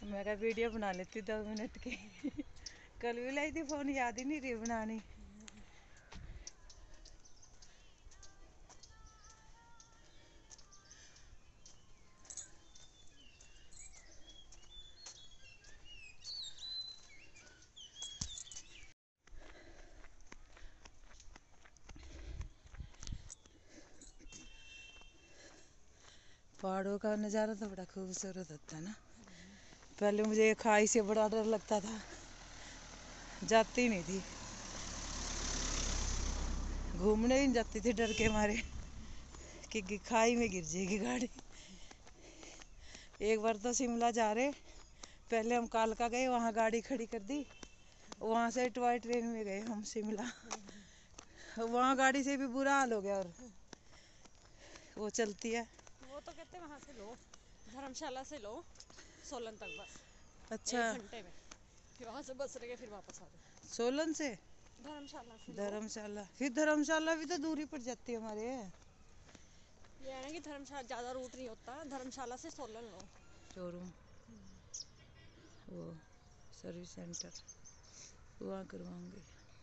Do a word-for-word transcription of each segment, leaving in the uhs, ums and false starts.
मैं कहा वीडियो बना लेती दो मिनट की। कल भी लाई थी फोन, याद ही नहीं रही बनानी। पहाड़ों का नज़ारा तो बड़ा खूबसूरत होता है ना। पहले मुझे खाई से बड़ा डर लगता था, जाती नहीं थी, घूमने ही नहीं जाती थी डर के मारे कि खाई में गिर जाएगी गाड़ी। एक बार तो शिमला जा रहे, पहले हम कालका गए, वहाँ गाड़ी खड़ी कर दी, वहाँ से टॉय ट्रेन में गए हम शिमला। वहाँ गाड़ी से भी बुरा हाल हो गया। और वो चलती है, वो तो कहते हैं वहाँ से लो, धर्मशाला से लो सोलन तक बस। अच्छा, एक घंटे में, फिर वहाँ से बस लेके फिर वापस आ जाओ। सोलन से धर्मशाला से लो। धर्मशाला, फिर धर्मशाला भी तो दूरी पड़ जाती है हमारे। ये है ना कि धर्मशाला ज़्यादा रूट नहीं होता, धर्मशाला से सोलन लो। शोरूम, वो सर्विस सेंटर, वहाँ करवाऊंगी।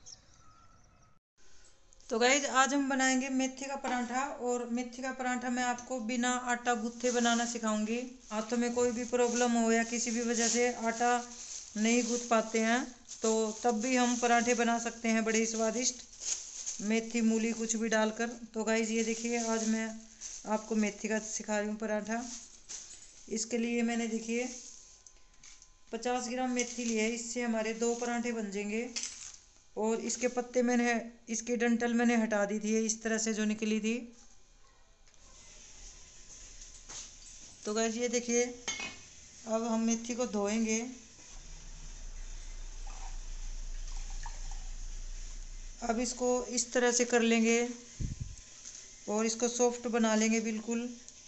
तो गाइज आज हम बनाएंगे मेथी का पराठा। और मेथी का पराठा मैं आपको बिना आटा गूँथे बनाना सिखाऊंगी। हाथों में कोई भी प्रॉब्लम हो या किसी भी वजह से आटा नहीं गूँथ पाते हैं तो तब भी हम पराठे बना सकते हैं बड़े ही स्वादिष्ट, मेथी मूली कुछ भी डालकर। तो गाइज ये देखिए, आज मैं आपको मेथी का सिखा रही हूँ पराठा। इसके लिए मैंने देखिए पचास ग्राम मेथी ली है, इससे हमारे दो पराठे बन जाएंगे। और इसके पत्ते मैंने, इसकी डंठल मैंने हटा दी थी इस तरह से जो निकली थी। तो गाइस ये देखिए, अब हम मेथी को धोएंगे। अब इसको इस तरह से कर लेंगे और इसको सॉफ्ट बना लेंगे बिल्कुल।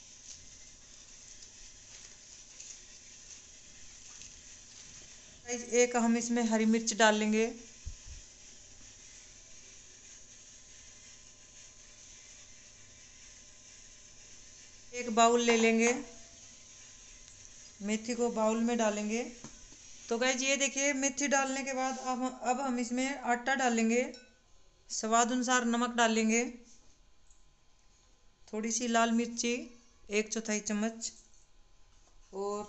गाइस एक हम इसमें हरी मिर्च डाल लेंगे। एक बाउल ले लेंगे, मेथी को बाउल में डालेंगे। तो गाइस ये देखिए, मेथी डालने के बाद अब अब हम इसमें आटा डालेंगे, स्वाद अनुसार नमक डालेंगे, थोड़ी सी लाल मिर्ची एक चौथाई चम्मच, और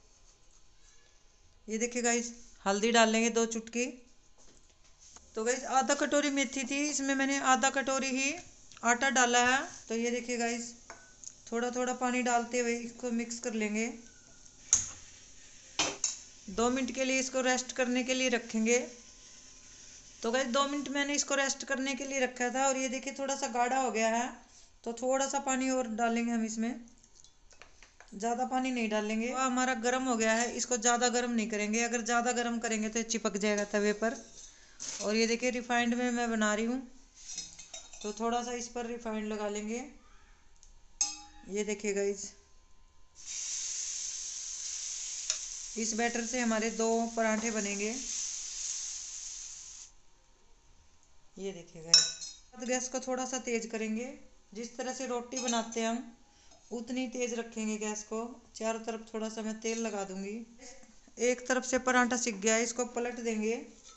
ये देखिए गाइस हल्दी डाल लेंगे दो चुटकी। तो गाइस आधा कटोरी मेथी थी, इसमें मैंने आधा कटोरी ही आटा डाला है। तो ये देखिए गाइस, थोड़ा थोड़ा पानी डालते हुए इसको मिक्स कर लेंगे। दो मिनट के लिए इसको रेस्ट करने के लिए रखेंगे। तो गाइस दो मिनट मैंने इसको रेस्ट करने के लिए रखा था और ये देखिए थोड़ा सा गाढ़ा हो गया है। तो थोड़ा सा पानी और डालेंगे हम इसमें, ज़्यादा पानी नहीं डालेंगे। वह हमारा गर्म हो गया है, इसको ज़्यादा गर्म नहीं करेंगे, अगर ज़्यादा गर्म करेंगे तो चिपक जाएगा तवे पर। और ये देखिए रिफाइंड में मैं बना रही हूँ, तो थोड़ा सा इस पर रिफाइंड लगा लेंगे। ये देखिए गाइस, इस बैटर से हमारे दो पराठे बनेंगे। ये देखिए गाइस, गैस को थोड़ा सा तेज करेंगे। जिस तरह से रोटी बनाते हैं हम उतनी तेज रखेंगे गैस को। चारों तरफ थोड़ा सा मैं तेल लगा दूंगी। एक तरफ से पराठा सिक गया, इसको पलट देंगे।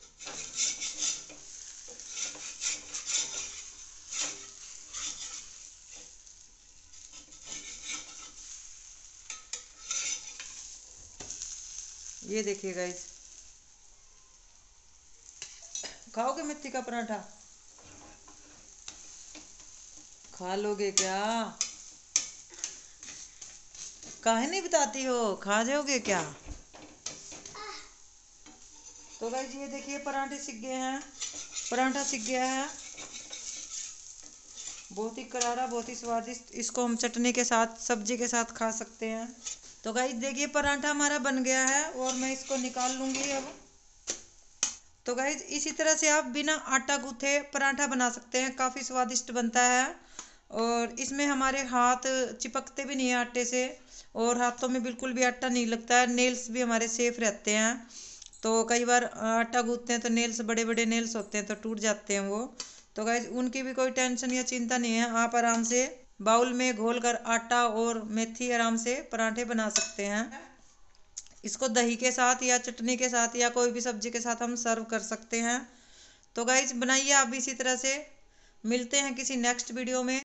ये देखिए गाइस, खाओगे मेथी का पराठा? खा लोगे क्या? काहे नहीं बताती हो, खा जाओगे क्या? तो गाइस ये देखिए पराठे सिक गए हैं, पराठा सिक गया है, बहुत ही करारा, बहुत ही स्वादिष्ट। इसको हम चटनी के साथ, सब्जी के साथ खा सकते हैं। तो गाइस देखिए पराठा हमारा बन गया है और मैं इसको निकाल लूंगी अब। तो गाइस इसी तरह से आप बिना आटा गूँथे पराठा बना सकते हैं, काफ़ी स्वादिष्ट बनता है। और इसमें हमारे हाथ चिपकते भी नहीं हैं आटे से, और हाथों में बिल्कुल भी आटा नहीं लगता है, नेल्स भी हमारे सेफ रहते हैं। तो कई बार आटा गूँथते हैं तो नेल्स, बड़े बड़े नेल्स होते हैं तो टूट जाते हैं वो। तो गाइस उनकी भी कोई टेंशन या चिंता नहीं है, आप आराम से बाउल में घोल कर आटा और मेथी आराम से पराठे बना सकते हैं। इसको दही के साथ या चटनी के साथ या कोई भी सब्जी के साथ हम सर्व कर सकते हैं। तो गाइस बनाइए आप भी इसी तरह से। मिलते हैं किसी नेक्स्ट वीडियो में।